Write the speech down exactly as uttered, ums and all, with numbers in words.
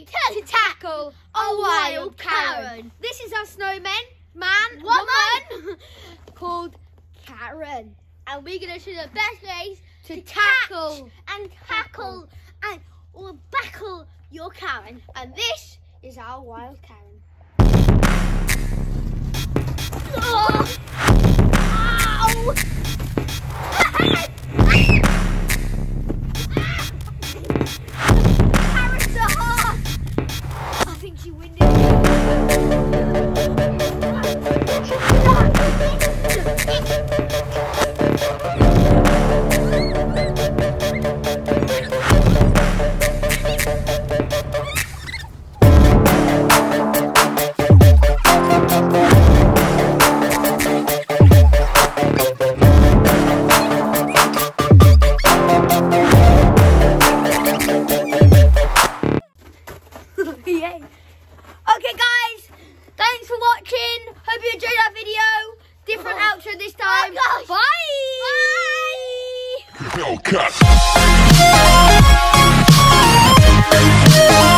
to tackle a wild Karen. This is our snowman, man, Woman. woman, called Karen. And we're going to show the best ways To to tackle. catch and tackle and or backle your Karen. And this is our wild Karen. Oh. Ow! Karen's so hard. I think she winded. Yay. Okay guys, thanks for watching. Hope you enjoyed that video. Different Oh. outro this time. Oh, gosh. Bye. Hellcat.